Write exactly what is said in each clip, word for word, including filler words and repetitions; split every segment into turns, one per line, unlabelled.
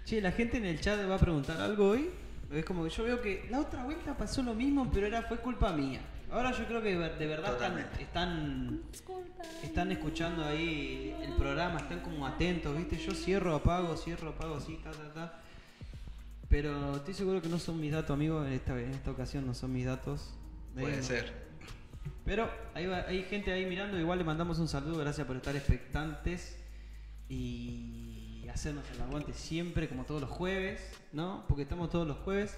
Che, la gente en el chat va a preguntar algo hoy. Es como que yo veo que la otra vuelta pasó lo mismo, pero era fue culpa mía. Ahora yo creo que de verdad están, están, están escuchando ahí el programa, están como atentos, ¿viste? Yo cierro, apago, cierro, apago, así, ta, ta, ta. Pero estoy seguro que no son mis datos, amigo. En esta, en esta ocasión no son mis datos.
Puede
eh,
ser.
Pero hay, hay gente ahí mirando. Igual le mandamos un saludo. Gracias por estar expectantes. Y hacernos el aguante siempre, como todos los jueves, ¿no? Porque estamos todos los jueves.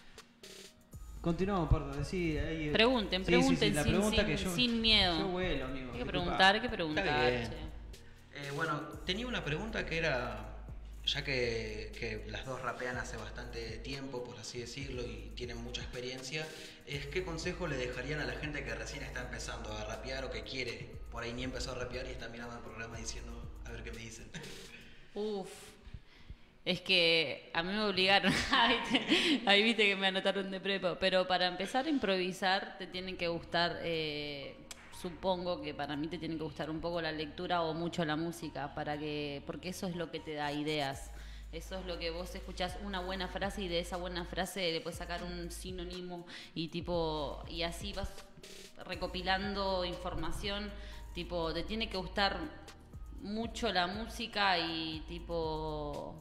Continuamos, Pardo. Decí, ahí,
pregunten,
sí,
pregunten
sí, sí, la
sin,
pregunta
sin,
que yo,
sin miedo.
Yo vuelo, amigo.
Hay que preguntar, hay que preguntar.
Eh, bueno, tenía una pregunta que era, ya que, que las dos rapean hace bastante tiempo, por así decirlo, y tienen mucha experiencia, es ¿qué consejo le dejarían a la gente que recién está empezando a rapear o que quiere, por ahí ni empezó a rapear y está mirando el programa diciendo, a ver qué me dicen?
Uf. Es que a mí me obligaron, ahí viste que me anotaron de prepo, pero para empezar a improvisar te tienen que gustar, eh, supongo que para mí te tiene que gustar un poco la lectura o mucho la música, para que, porque eso es lo que te da ideas, eso es lo que vos escuchás una buena frase y de esa buena frase le puedes sacar un sinónimo y tipo, y así vas recopilando información, tipo, te tiene que gustar mucho la música y tipo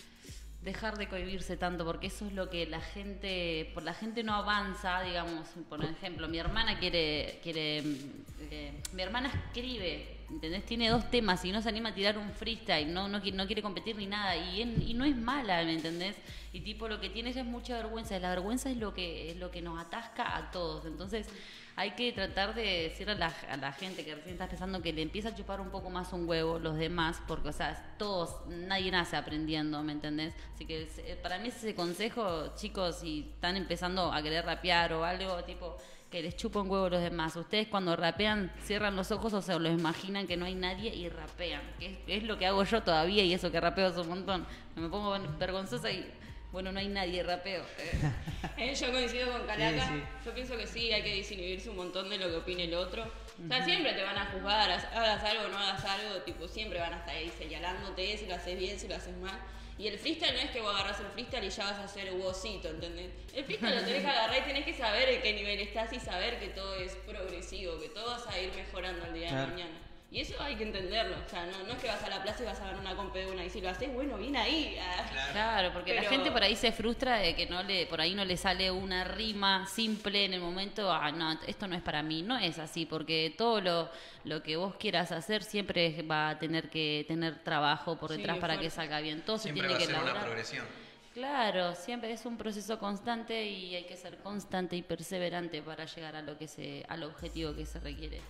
dejar de cohibirse tanto, porque eso es lo que la gente, por la gente no avanza, digamos, por ejemplo, mi hermana quiere, quiere, eh, mi hermana escribe, ¿entendés? Tiene dos temas y no se anima a tirar un freestyle, no, no, no quiere competir ni nada, y, en, y no es mala, ¿me entendés? Y tipo, lo que tiene ella es mucha vergüenza, y la vergüenza es lo que, es lo que nos atasca a todos, entonces hay que tratar de decirle a la, a la gente que recién está empezando que le empieza a chupar un poco más un huevo los demás, porque, o sea, todos, nadie nace aprendiendo, ¿me entendés? Así que para mí ese consejo, chicos, si están empezando a querer rapear o algo, tipo, que les chupa un huevo los demás. Ustedes cuando rapean cierran los ojos o se los imaginan que no hay nadie y rapean, que es, es lo que hago yo todavía y eso que rapeo hace un montón. Me pongo vergonzosa y... Bueno, no hay nadie, rapeo. Eh.
Eh, yo coincido con Calaca.
Sí, sí.
Yo pienso que sí, hay que desinhibirse un montón de lo que opine el otro. O sea, siempre te van a juzgar, hagas algo o no hagas algo, tipo, siempre van a estar ahí señalándote si lo haces bien, si lo haces mal. Y el freestyle no es que vos agarrás el freestyle y ya vas a hacer vosito, ¿entendés? El freestyle lo tenés que agarrar y tenés que saber en qué nivel estás y saber que todo es progresivo, que todo vas a ir mejorando al día
Claro.
de mañana. Y eso hay que entenderlo, o sea, no, no es que vas a la plaza y vas a ganar una compe de una, y si lo haces, bueno, bien ahí. Ah.
Claro.
Claro, porque
Pero-
la gente por ahí se frustra de que no le, por ahí no le sale una rima simple en el momento, ah, no, esto no es para mí. No es así, porque todo lo, lo que vos quieras hacer siempre va a tener que tener trabajo por
Sí,
detrás para que
fuerte.
salga bien. Todo
Siempre
se
va a
tiene que
ser una
lograr.
progresión.
Claro, siempre es un proceso constante y hay que ser constante y perseverante para llegar a lo que se, al objetivo que se requiere.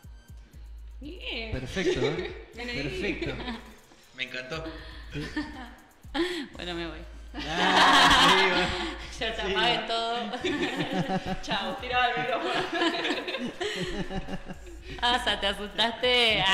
Bien.
Perfecto, ¿eh?
Ven ahí.
Perfecto.
Me encantó.
Bueno, me voy.
Ah,
Ya te apagué todo.
Chao, tiraba el micrófono.
Asa, ¿te asustaste?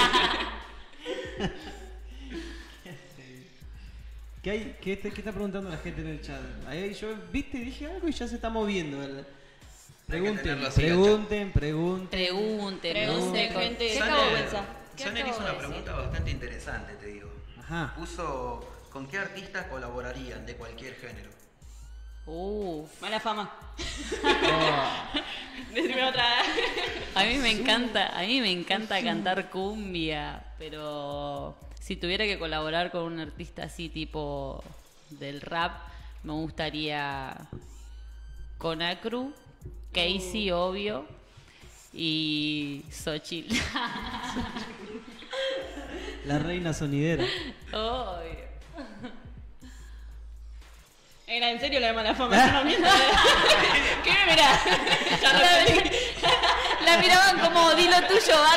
¿Qué, hay, qué, te- qué está preguntando la gente en el chat? Ahí yo, viste, dije algo y ya se está moviendo. ¿Verdad? Pregunten,
tenerlo así,
pregunten, pregunten.
Pregunten,
Pregunten,
no sé, con-
gente.
¿qué
Sale-
acabo de pensar? ¿Qué
Saner
acabo
hizo
de
una
decir?
pregunta bastante interesante, te digo.
Ajá.
Puso, ¿con qué artistas colaborarían de cualquier género?
Uf.
Mala fama.
Oh,
Decime otra.
A mí me encanta, a mí me encanta cantar cumbia, pero si tuviera que colaborar con un artista así tipo del rap, me gustaría con Acru, Casey, obvio, y Xochitl.
la reina sonidera.
Obvio.
Era en serio la de mala fama. Yo no miento. ¿Qué me mirás? Ya
La,
lo
la miraban como, di lo tuyo, Bart.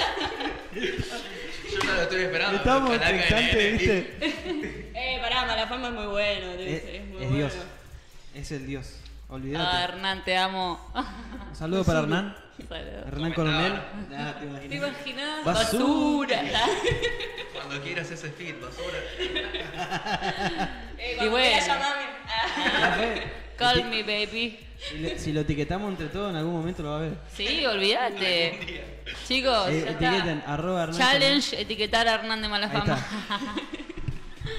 Yo ya lo estoy esperando.
Estamos
Calaca en
expectantes,
el-
¿viste?
Eh, pará, mala fama es muy bueno.
Es,
dice, es muy
es
bueno.
Dios. Es el Dios.
Ah,
Olvídate.
Hernán, te amo.
Un saludo para Hernán.
Saludos.
Hernán Coronel. Ah, te imaginas.
¿Te imaginas?
Basura.
Cuando quieras ese feed, basura.
Eh,
Y
cuando
bueno.
quieras llamarme. Ah.
Ya fue.
Call me, baby.
Si, le- si lo etiquetamos entre todos, en algún momento lo va a ver.
Sí, olvídate. Chicos,
Eh,
ya
etiqueten,
está.
arroba Hernán
Challenge, etiquetar a Hernán de mala
Ahí
fama.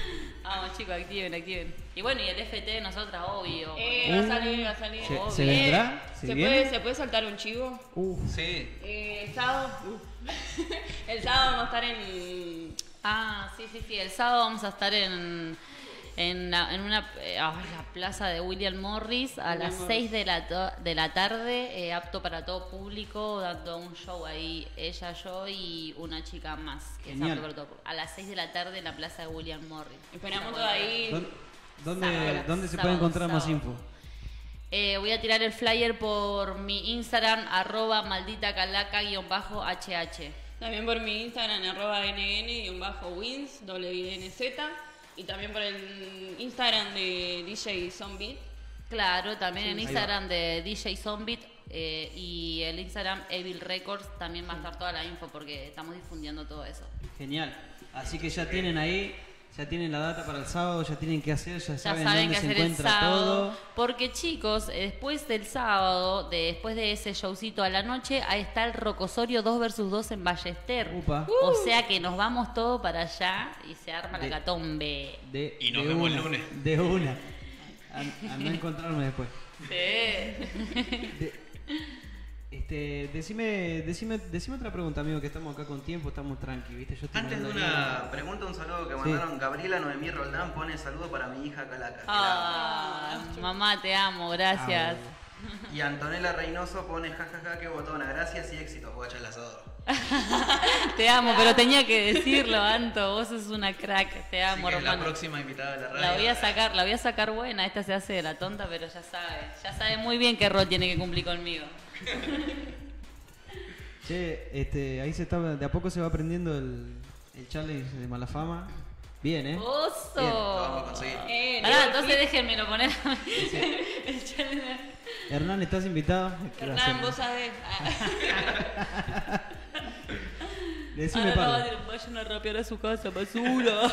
Vamos, chicos, activen, activen. Y bueno, y el F T de nosotras, obvio.
Eh, va a salir, va a salir.
¿Se,
Obvio.
se vendrá? ¿Se,
¿Se,
viene?
puede, ¿Se puede saltar un chivo?
Uf.
Sí.
Eh, el sábado. El sábado vamos a estar en.
Ah, sí, sí, sí. El sábado vamos a estar en, en, la- en una eh, ah, la plaza de William Morris a
William
las
Morris.
seis de la, to- de la tarde, eh, apto para todo público, dando un show ahí, ella, yo y una chica más. Que es
Genial.
apto para todo público. A las seis de la tarde en la plaza de William Morris.
Esperamos
La
todo ahí.
¿Dónde, dónde,
Sábado,
¿dónde se
sábado,
puede encontrar más
sábado.
info?
Eh, voy a tirar el flyer por mi Instagram, arroba maldita calaca guión bajo hh.
También por mi Instagram, arroba nn-wins, W N Z. Y también por el Instagram de D J Zombie.
Claro, también en
ahí
Instagram de D J Zombit eh, y el Instagram Evil Records también va a estar toda la info porque estamos difundiendo todo eso.
Genial. Así que ya tienen ahí, ya tienen la data para el sábado, ya tienen que hacer, ya
Ya
saben,
saben
dónde
qué
se
hacer el
encuentra
sábado.
todo.
Porque chicos, eh, después del sábado, de- después de ese showcito a la noche, ahí está el Rocosorio dos versus dos en Ballester.
Upa.
O sea que nos vamos todos para allá y se arma
De-
la catombe.
De,
Y nos
de
vemos el
una,
lunes.
De una. A, a no encontrarme después.
Sí.
De- este, decime, decime, decime otra pregunta, amigo, que estamos acá con tiempo, estamos tranqui, ¿viste? Yo estoy
Antes de
mandando ahí-
una pregunta, un saludo que
Sí.
mandaron Gabriela Noemí Roldán, pone saludo para mi hija Calaca. que la
Ah, mamá, te amo, gracias.
amo. Y Antonella Reynoso pone jajaja, qué botona, gracias y éxitos, guacha el asador.
Te amo, pero tenía que decirlo, Anto. Vos sos una crack. Te
Así
amo,
que es la
hermano.
próxima invitada de la radio.
La voy a sacar, la voy a sacar buena. Esta se hace de la tonta, pero ya sabe. Ya sabe muy bien qué rol tiene que cumplir conmigo.
Che, este, ahí se está, de a poco se va aprendiendo el, el challenge de mala fama. Bien, ¿eh?
¡Oso!
Bien,
lo vamos a conseguir.
Eh,
Pará,
Leo,
entonces
sí.
déjenmelo poner a mí. El challenge.
Hernán, ¿estás invitado? ¿Qué va a
Hernán,
hacer?
vos sabés. Ah.
Decime,
Ahora no,
Pablo.
vayan a rapear a su casa, basura.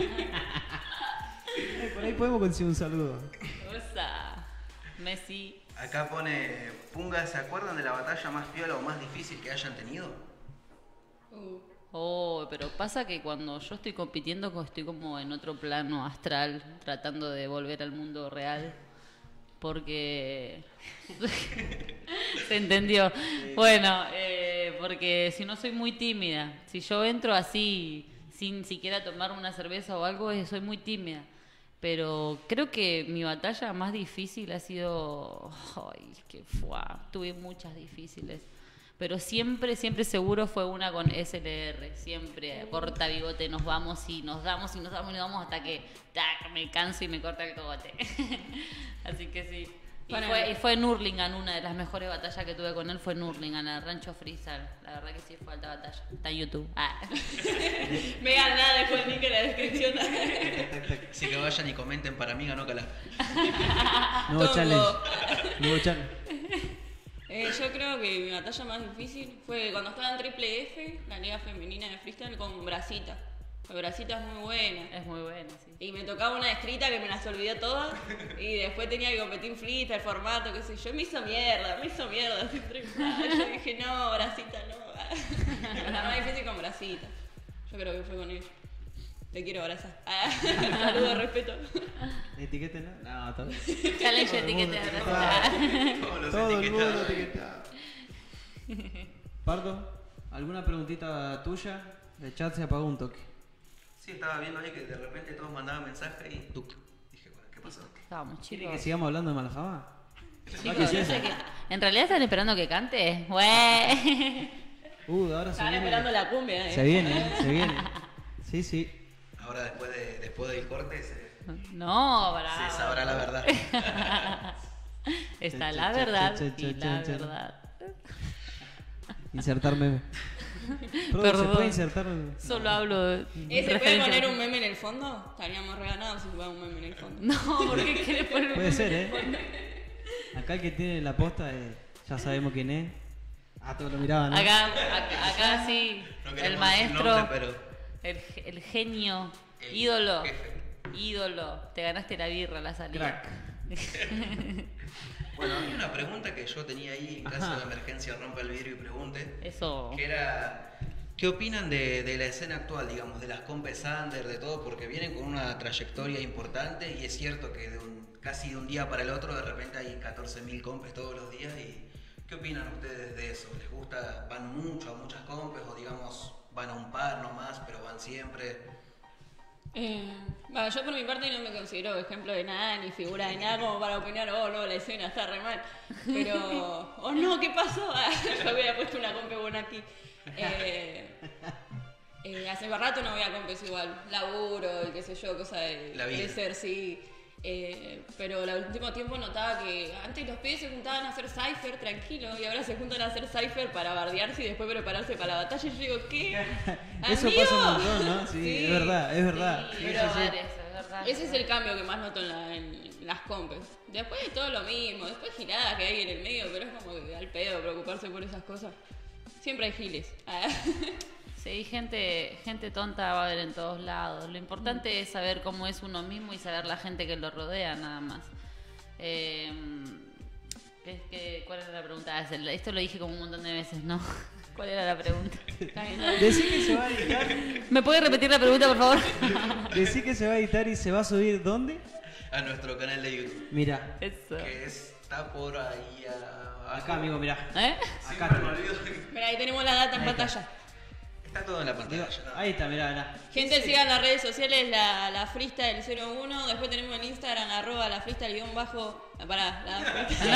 Ay, por ahí podemos conseguir un saludo.
Osa. Messi.
Acá pone, Punga, ¿se acuerdan de la batalla más piola o más difícil que hayan tenido?
Uh.
Oh, pero pasa que cuando yo estoy compitiendo co- estoy como en otro plano astral, tratando de volver al mundo real. Porque... Se entendió. Bueno, eh, porque si no soy muy tímida. Si yo entro así, sin siquiera tomar una cerveza o algo, eh, soy muy tímida. Pero creo que mi batalla más difícil ha sido... Ay, que fue... Tuve muchas difíciles. Pero siempre, siempre seguro fue una con S L R. Siempre, corta bigote, nos vamos y nos damos y nos damos y nos damos hasta que tac, me canso y me corta el cogote. Así que sí. Y
Para-
fue, y fue en Hurlingham, una de las mejores batallas que tuve con él fue en Hurlingham, en el Rancho Frizal. La verdad que sí fue alta batalla. Está en YouTube. Ah.
Vean nada, después el link en la descripción.
Así que vayan y comenten, para mí ganó Calaca.
Nuevo
Tongo.
challenge. Nuevo challenge.
Eh, yo creo que mi batalla más difícil fue cuando estaba en Triple F, la liga femenina de freestyle, con Brasita. Porque Brasita es muy buena.
Es muy bueno, sí.
Y me tocaba una escrita que me las olvidé todas. Y después tenía que competir en freestyle, formato, qué sé yo. Me hizo mierda, me hizo mierda. Así, yo dije, no, Brasita, no. La más difícil con Brasita. Yo creo que fue con ella. Te quiero abrazar. Ah, saludo, respeto.
¿Etiqueten? No, está bien.
Challenge
Todo el mundo
etiqueta.
etiquetado.
Todos los
Todo el
etiquetados.
mundo etiquetado. Pardo, ¿alguna preguntita tuya? El chat se apagó un toque.
Sí, estaba viendo ahí que de repente todos mandaban mensajes y tuc. Dije, bueno, ¿qué pasó?
Vamos,
¿Quiere
chicos.
que sigamos hablando de mala fama?
Chicos,
¿Qué es
yo
eso?
sé que- ¿En realidad están esperando que cante? ¡Güey!
Uh, ahora se
Estaban
viene.
esperando la cumbia. Eh.
Se viene, eh, se viene. Sí, sí.
Ahora después, de, después del corte se,
No, bravo.
se sabrá la verdad.
Está
Che,
la
che,
verdad
che, che,
y
che,
la
che.
verdad.
Insertar meme. Produ, ¿se
Perdón.
puede insertar?
Solo hablo de.
Eh, ¿Se puede
referencia-
poner un meme en el fondo? Estaríamos reganados si se pone un meme en el fondo.
No, ¿por qué querés poner un
Puede
meme
ser,
en el fondo?
¿eh? Acá el que tiene la posta, eh, ya sabemos quién es. Ah, todos lo miraban, ¿no?
Acá, acá, acá sí,
No
el
queremos decir
maestro,
nombre, pero
el, el genio,
el
ídolo,
jefe.
ídolo. Te ganaste la birra, la salida.
Crack.
Bueno, hay una pregunta que yo tenía ahí en caso
Ajá.
de emergencia rompa el vidrio y pregunte.
Eso.
Que era, ¿Qué opinan de, de la escena actual, digamos, de las compes under, de todo? Porque vienen con una trayectoria importante y es cierto que de un, casi de un día para el otro de repente hay catorce mil compes todos los días. Y ¿qué opinan ustedes de eso? ¿Les gusta, van mucho a muchas compes o digamos van a un par nomás, pero van siempre?
Eh, bueno, yo por mi parte no me considero ejemplo de nada ni figura de nada como para opinar, oh no, la escena está re mal. Pero, oh no, ¿qué pasó? Yo hubiera puesto una compe buena aquí. Eh, eh, hace rato no voy a compes igual, laburo y qué sé yo, cosa de crecer, sí. Eh, pero al último tiempo notaba que antes los pibes se juntaban a hacer cypher tranquilo y ahora se juntan a hacer cypher para bardearse y después prepararse para la batalla. Y yo digo, ¿qué?
Eso
¡Amigo!
pasa un montón, ¿no? Sí,
Sí,
es verdad, es verdad.
Sí,
Sí,
pero
sí, sí.
eso, es verdad.
Ese es el cambio que más noto en, la- en las compes. Después es todo lo mismo, después giradas que hay en el medio, pero es como que al pedo preocuparse por esas cosas. Siempre hay giles.
Sí, gente, gente tonta va a haber en todos lados. Lo importante es saber cómo es uno mismo y saber la gente que lo rodea, nada más. Eh, ¿qué- qué- ¿Cuál era la pregunta? Ah, es- Esto lo dije como un montón de veces, ¿no? ¿Cuál era la pregunta?
Decí que se va a editar.
¿Me puede repetir la pregunta, por favor?
Decí que se va a editar y se va a subir ¿dónde?
A nuestro canal de YouTube,
Mira,
Eso.
que está por ahí a...
acá amigo, mirá.
¿Eh?
Siempre
Acá
me
te-
olvido.
Mira, ahí tenemos la data en
Ahí está.
pantalla.
Está todo en la pantalla.
Digo,
¿no?
ahí está, mirá, mirá.
Gente, sigan las redes sociales, la, la freestyle cero uno. Después tenemos en Instagram, arroba la freestyle guión bajo. ah, Pará, la freestyle.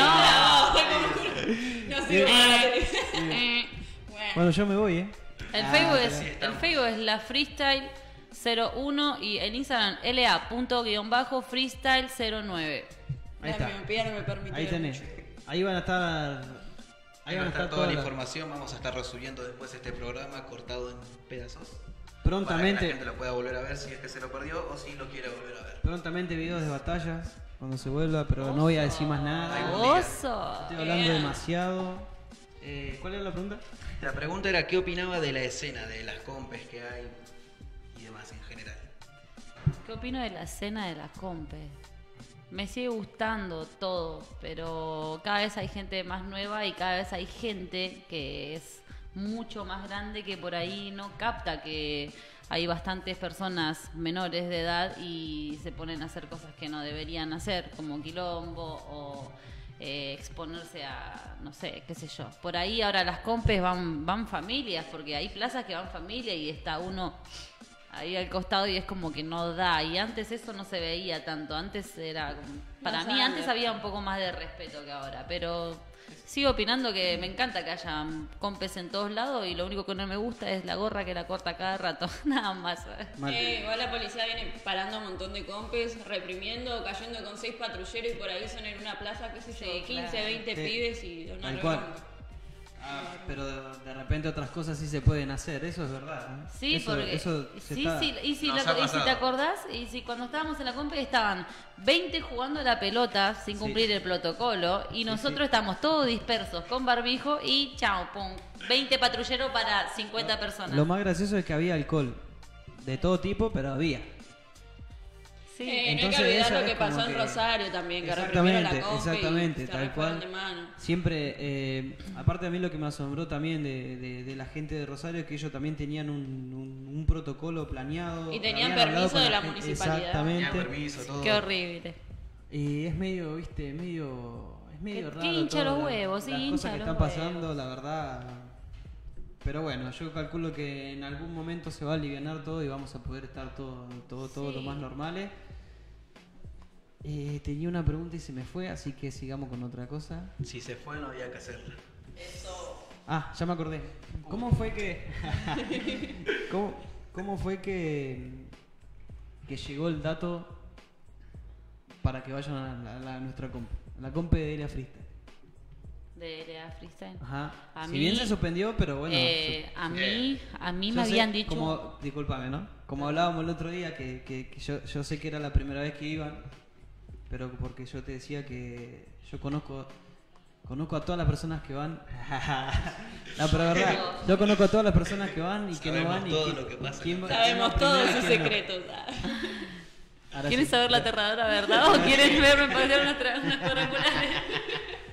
No, no sirve para la tele.
Eh,
Bueno.
Bueno, yo me voy, ¿eh?
El
Ah,
Facebook
pero-
es,
sí,
el
estamos.
Facebook es la freestyle cero uno y en Instagram la punto guión bajo freestyle cero nueve.
Ahí
Ay,
está.
Mi pie no me permite.
Ahí
ver
tenés.
mucho.
Ahí van a estar.
Ahí va a estar toda la
las-
información. Vamos a estar resubiendo después este programa cortado en pedazos.
Prontamente.
Para que la gente lo pueda volver a ver si es que se lo perdió o si lo quiere volver a ver.
Prontamente videos de batallas cuando se vuelva, pero no voy a decir más nada.
Algún día.
¡Oso!
Estoy hablando
Bien.
demasiado. Eh, ¿Cuál era la pregunta?
La pregunta era qué opinaba de la escena, de las compes que hay y demás en general.
¿Qué opino de la escena de la compe? Me sigue gustando todo, pero cada vez hay gente más nueva y cada vez hay gente que es mucho más grande que por ahí no capta que hay bastantes personas menores de edad y se ponen a hacer cosas que no deberían hacer, como quilombo o eh, exponerse a, no sé, qué sé yo. Por ahí ahora las compes van, van familias, porque hay plazas que van familia y está uno ahí al costado y es como que no da. Y antes eso no se veía tanto. Antes era como- para
Más
mí
sangre.
antes había un poco más de respeto que ahora. Pero sigo opinando que me encanta que haya compes en todos lados y lo único que no me gusta es la gorra que la corta cada rato. Nada más.
Mal.
Eh, igual la policía viene parando un montón de compes, reprimiendo, cayendo con seis patrulleros y por ahí son en una plaza, qué sé yo,
Sí,
quince,
claro.
veinte
Sí.
pibes y una
Tal
re
cual.
bronca.
Ah, pero de, de repente otras cosas sí se pueden hacer, eso es verdad. ¿eh?
Sí,
eso,
porque
eso se
sí,
está-
sí, y si,
Nos
la-
ha
y si te
pasado.
acordás, y si cuando estábamos en la compe estaban veinte jugando a la pelota sin
Sí.
cumplir el protocolo y nosotros
sí.
estamos todos dispersos con barbijo y chao, pum, veinte patrulleros para cincuenta personas.
Lo más gracioso es que había alcohol de todo tipo, pero había.
Sí.
Eh, no hay
Entonces,
que olvidar
eso
lo
es
que pasó
como
en
que-
Rosario también, que reprimieron la
Exactamente,
compe
exactamente,
y se
tal
rasparon
cual.
de mano.
Siempre, eh, aparte a mí lo que me asombró también de, de- de la gente de Rosario es que ellos también tenían un, un- un protocolo planeado.
Y tenían
habían hablado
permiso
con
de la
gente-
municipalidad.
Exactamente.
Tenía permiso, todo.
Qué horrible.
Y es medio, viste, medio, es medio
Que-
raro.
que hincha
todo,
los
la-
huevos, sí,
las
hincha
cosas que
los
están
huevos.
pasando, la verdad. Pero bueno, yo calculo que en algún momento se va a alivianar todo y vamos a poder estar todo, todo, todo
Sí.
lo más normales. Eh, tenía una pregunta y se me fue, así que sigamos con otra cosa.
Si se fue no había que hacerla.
Ah, ya me acordé. ¿Cómo fue que cómo, cómo fue que que llegó el dato para que vayan a, la- a la- a nuestra comp, la comp de Elia Freestyle?
De L A Freestyle.
Ajá.
A
si
mí,
bien se suspendió, pero bueno.
Eh,
su-
a mí, a mí
yo
me
sé,
habían dicho.
Como, discúlpame, ¿no? Como hablábamos el otro día, que, que- que yo, yo sé que era la primera vez que iban, pero porque yo te decía que yo conozco conozco a todas las personas que van. No, pero verdad, yo conozco a todas las personas que van y que no
Sabemos
van. y
todo
quién-
lo que pasa.
quién va-
Sabemos
quién va
todos
primero y
sus
quién no.
secretos. ah.
Ahora
¿Quieren
sí.
saber la aterradora verdad o quieren verme pasear unas, tra- unas cuadrangulares?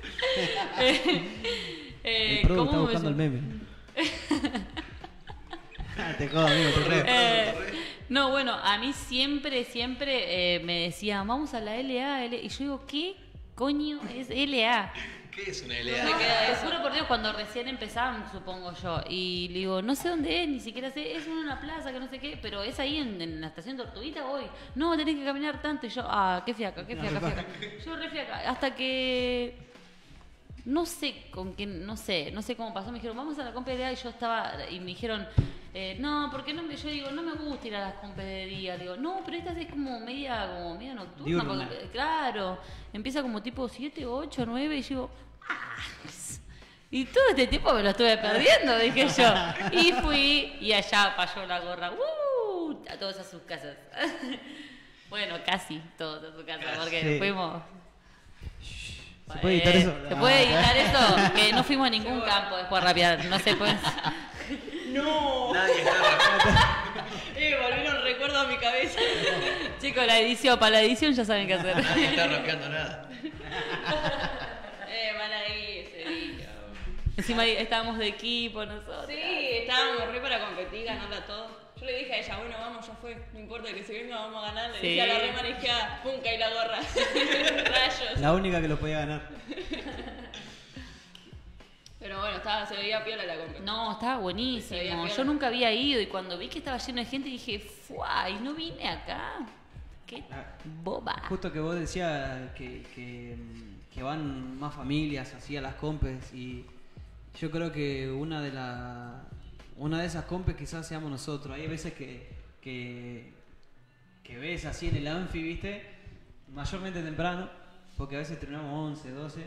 eh, eh,
El pro
¿cómo
está
me
buscando el
llamo?
meme. Te jodo, amigo, te jodo.
Eh, no, bueno, a mí siempre, siempre eh, me decían, vamos a la L A, L A. Y yo digo, ¿qué coño es L A?
¿Qué es una L A?
No, te juro por Dios, cuando recién empezaban, supongo yo. Y le digo, no sé dónde es, ni siquiera sé, es en una plaza que no sé qué, pero es ahí en, en la estación Tortuguita hoy. No, tenés que caminar tanto. Y yo, ah, qué fiaca, qué fiaca, fiaca. Yo re fiaca. Hasta que... No sé con quién, no sé, no sé cómo pasó. Me dijeron, vamos a la compa de día. Y yo estaba, y me dijeron, eh, no, porque no me, yo digo, no me gusta ir a las compras de día. Digo, no, pero esta es como media, como media nocturna.
Diurna.
Porque, claro, empieza como tipo siete, ocho, nueve. Y yo digo, ah. Y todo este tiempo me lo estuve perdiendo, dije yo. Y fui, y allá falló la gorra. ¡Uh! A todos a sus casas. Bueno, casi todos a su casa, porque
Sí.
fuimos.
¿Se puede editar eso?
¿Se puede
Ah,
editar eso? Que no fuimos a ningún campo después de rapear. No se puede.
¡No!
Nadie está rapeando.
Eh, volvieron recuerdos a mi cabeza.
Chicos, la edición, para la edición ya saben qué hacer.
Nadie está rapeando nada.
Eh, van ahí ese día.
Encima estábamos de equipo nosotros.
Sí, estábamos re para competir, ganarla todo. Yo le dije a ella, bueno, vamos, ya fue. No importa que se venga, vamos a ganar. Le
Sí.
decía a la re manejada, pum, caí la gorra. Rayos.
La única que lo podía ganar.
Pero bueno, estaba, se veía piola la competencia.
No, estaba
Se veía
buenísimo.
piola.
Yo nunca había ido y cuando vi que estaba lleno de gente dije, ¡fua! Y no vine acá. ¡Qué boba!
Justo que vos decías que, que, que van más familias así a las compes y yo creo que una de la una de esas compes quizás seamos nosotros. Hay veces que, que, que ves así en el Anfi, ¿viste? Mayormente temprano, porque a veces terminamos once, doce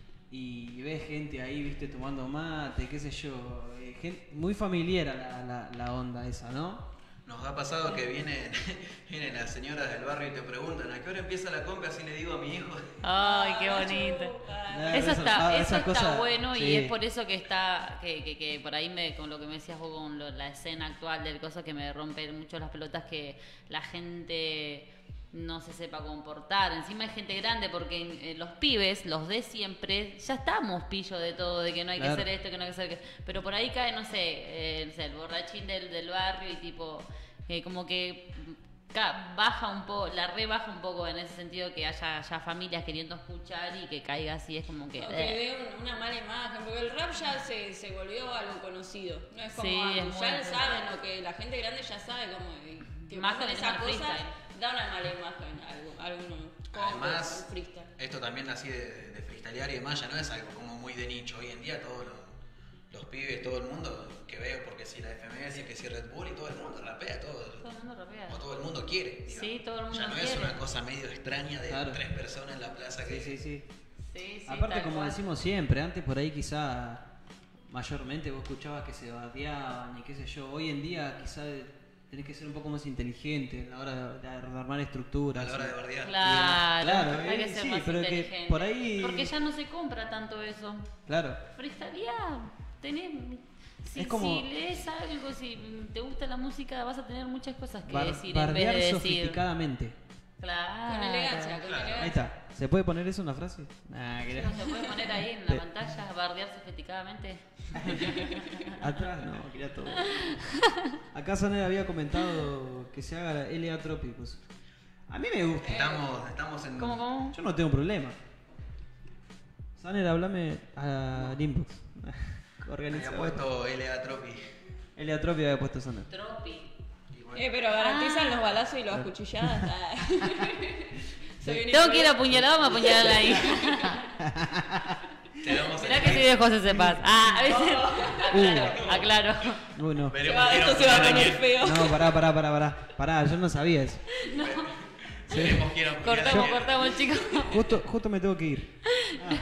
y ves gente ahí, ¿viste? Tomando mate, qué sé yo. eh, gente- muy familiar la, la, la onda esa, ¿no?
Nos ha pasado que vienen, vienen las señoras del barrio y te preguntan ¿a qué hora empieza la compra? Así le digo a mi hijo.
¡Ay, qué bonito!
Claro,
Eso
esas-
está,
ah,
eso
esas
está
cosas,
bueno
sí.
y es por eso que está, que, que, que por ahí me, con lo que me decías vos con lo- la escena actual del coso que me rompe mucho las pelotas que la gente no se sepa comportar. Encima hay gente grande porque eh, los pibes, los de siempre, ya estamos pillos de todo, de que no hay
Claro.
que hacer esto, que no hay que hacer que... Pero por ahí cae, no sé, eh, no sé, el borrachín del, del barrio y tipo, eh, como que ca- baja un poco, la rebaja un poco en ese sentido que haya ya familias queriendo escuchar y que caiga así, es como que...
O
eh.
que le dé un- una mala imagen, porque el rap ya se, se volvió algo conocido. No es como
Sí,
antes,
es
ya
bueno.
saben lo que la gente grande ya sabe cómo y que
Más
pasan
con el
esas
tema
cosas,
freestyle.
da una mala imagen a algo- a alguno. como
Además,
el freestyle.
esto también así de, de freestylear y demás ya no es algo como muy de nicho. Hoy en día todos los, los pibes, todo el mundo que veo, porque si la F M S, que si Red Bull y todo el mundo rapea, todo,
Todo el mundo rapea.
o todo el mundo quiere. digamos.
Sí, todo el mundo
Ya no
quiere.
es una cosa medio extraña de
Claro.
tres personas en la plaza que...
Sí, sí, sí.
Sí, sí,
Aparte,
tal
como
cual.
decimos siempre, antes por ahí quizá mayormente vos escuchabas que se bardeaban y qué sé yo. Hoy en día quizá tenés que ser un poco más inteligente a la hora de, de armar estructuras.
A la hora
y-
de bardear.
Claro,
Claro,
hay que
eh,
ser
sí,
más
pero que
inteligente.
por ahí-
Porque ya no se compra tanto eso.
Claro.
Freestylear, tenés... Si,
Es como-
si lees algo, si te gusta la música, vas a tener muchas cosas que
Bar-
decir en vez
bardear
de decir...
sofisticadamente.
Claro.
Con elegancia, con
Claro.
Ahí
elegancia.
está. ¿Se puede poner eso en una frase? Nah, que
No se puede poner ahí en la pantalla, bardear sofisticadamente.
Atrás no, quería todo. Acá Saner había comentado que se haga la L A Trópicos. A mí me gusta.
Estamos, estamos en...
¿Cómo, cómo?
Yo no tengo problema. Saner, hablame al inbox.
Había
Organizador.
puesto L A Tropi.
L A Tropi había puesto Saner.
Tropi.
Y bueno,
Eh, pero garantizan
Ah.
los balazos y las cuchilladas. Ah. Se viene
Tengo
por
que ir
ahí.
apuñalado, me apuñalan ahí.
te damos el
Mirá que soy de José Cepaz. Ah, a veces. Aclaro, aclaro.
Uy, no.
Se
Veremos
va-
quién
esto se va a
apuñala a
poner
quién.
feo.
No, pará, pará, pará, pará. Pará, yo no sabía eso.
Veremos quién apuñala a
Cortamos,
quién.
cortamos, chicos.
Justo, justo me tengo que ir. Ah.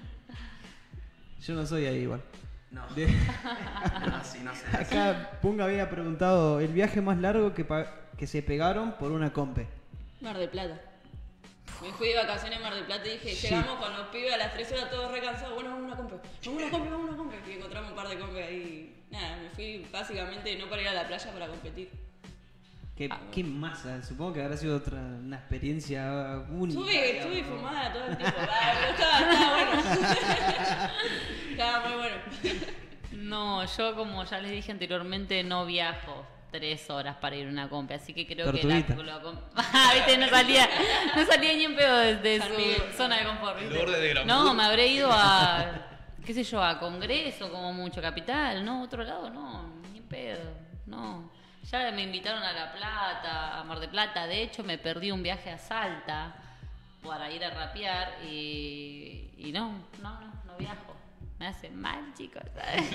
Yo no soy ahí igual.
No,
De-
no, sí, no sé.
Acá Punga había preguntado el viaje más largo que, pa- que se pegaron por una compe.
Mar del Plata. Me fui de vacaciones en Mar del Plata y dije,
Sí.
llegamos con los pibes a las tres horas todos recansados, bueno, vamos a una compra, vamos a una compra, vamos a una compra. Y encontramos un par de compras ahí. Nada, me fui básicamente no para ir a la playa, para competir.
Qué, qué masa, supongo que habrá sido otra una experiencia única.
Estuve, estuve
digamos.
fumada todo el tiempo, ah, pero estaba, estaba bueno. Estaba muy bueno.
No, yo como ya les dije anteriormente, no viajo tres horas para ir a una compra, así que creo
Tortuguita.
que la lo com- Ah, viste, no salía, no salía ni en pedo desde
San
su
Miguel.
zona de confort, ¿viste?
Borde de Gran
No,
Burgo.
me habré ido a, qué sé yo, a Congreso como mucho, Capital, no, otro lado, no, ni en pedo, no. Ya me invitaron a La Plata, a Mar del Plata, de hecho me perdí un viaje a Salta para ir a rapear y, y no, no, no, no viajo. Me hace mal, chicos, ¿sabes?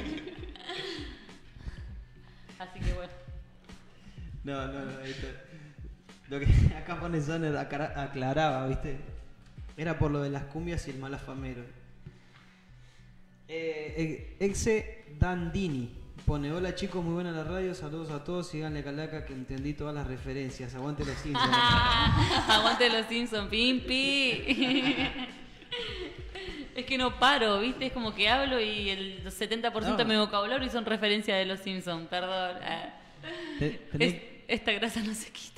Así que bueno.
No, no, no. Esto, lo que acá pone Soner acara- aclaraba, ¿viste? Era por lo de las cumbias y el mal afamero. Eh, Exe Dandini pone: hola chicos, muy buena la radio, saludos a todos, síganle calaca que entendí todas las referencias, aguante los Simpsons.
Aguante los Simpsons, Pimpi. Es que no paro, ¿viste? Es como que hablo y el setenta por ciento
No.
de mi vocabulario son referencias de los Simpsons, perdón. Ah.
Te- tenés-
Es- esta grasa no se quita.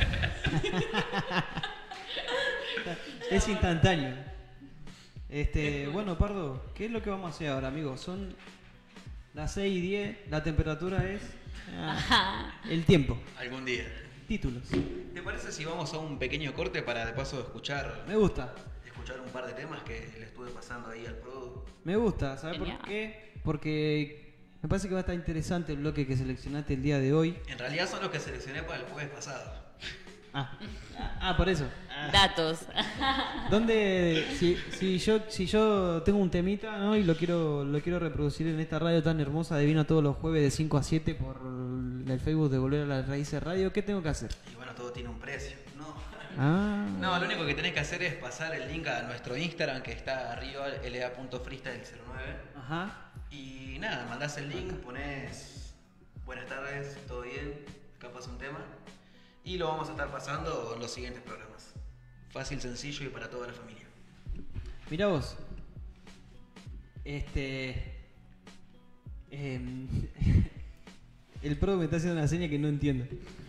Es instantáneo. Este, bueno, Pardo, ¿qué es lo que vamos a hacer ahora, amigos? Son las seis y diez, la temperatura es ah, el tiempo,
Algún día.
títulos.
¿Te parece si vamos a un pequeño corte para de paso escuchar,
Me gusta,
escuchar un par de temas que le estuve pasando ahí al pro?
me gusta, ¿sabes por
Genial.
qué? Porque me parece que va a estar interesante el bloque que seleccionaste el día de hoy.
En realidad son los que seleccioné para el jueves pasado.
Ah, ah por eso. Ah.
Datos.
¿Dónde, si, si yo si yo tengo un temita, ¿no? Y lo quiero lo quiero reproducir en esta radio tan hermosa de Vino todos los jueves de cinco a siete por el Facebook de Volver a las Raíces Radio, ¿qué tengo que hacer?
Y bueno, todo tiene un precio, ¿no?
Ah,
No, lo único que tenés que hacer es pasar el link a nuestro Instagram que está arriba, l a punto freestyle cero nueve.
ajá.
Y nada, mandás el link, pones buenas tardes, todo bien, acá pasa un tema. Y lo vamos a estar pasando en los siguientes programas. Fácil, sencillo y para toda la familia.
Mira vos. Este. em, el pro me está haciendo una seña que no entiendo.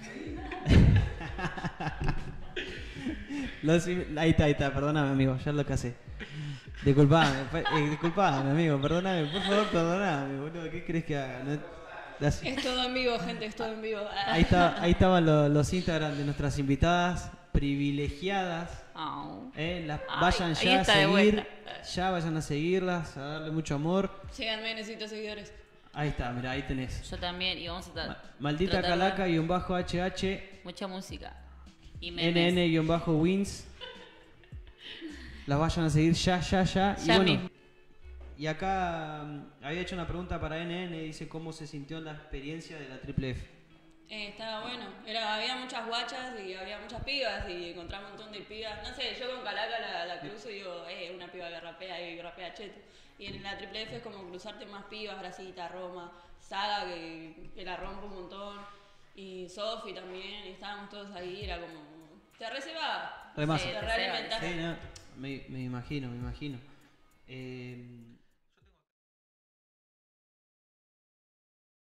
Los- ahí está, ahí está, perdóname amigo, ya lo casé. Disculpame, fue- eh, disculpame amigo, perdóname, por favor, perdóname, boludo, ¿qué crees que haga? No- las-
Es todo en vivo, gente, es todo en vivo. Ah.
ahí, está, ahí estaban lo- los Instagram de nuestras invitadas privilegiadas.
Au.
Eh, las
Ay,
vayan
ahí
ya a
está de
seguir,
vuelta.
ya vayan a seguirlas, a darle mucho amor.
Síganme, necesito seguidores.
Ahí está, mira, ahí tenés.
Yo también, y vamos a
Ma-
tra-
Maldita
tratar de
Calaca
dar
y un bajo H H,
mucha música. Y memes.
N N y un bajo Wins. Las vayan a seguir ya, ya, ya. Y
Ya
bueno,
mismo.
y acá mm, había hecho una pregunta para N N, dice cómo se sintió la experiencia de la Triple F.
Eh, estaba bueno. Era, había muchas guachas y había muchas pibas y encontraba un montón de pibas. No sé, yo con Calaca la, la cruzo y digo, eh, una piba que rapea y rapea cheto. Y en la Triple F es como cruzarte más pibas, Grasita, Roma, Saga que, que la rompe un montón. Y Sofi también, y estábamos todos ahí, era como... Te reservaba.
Remazo.
Te
Sí,
realimentás.
Sí, no, me, me imagino, me imagino. Eh,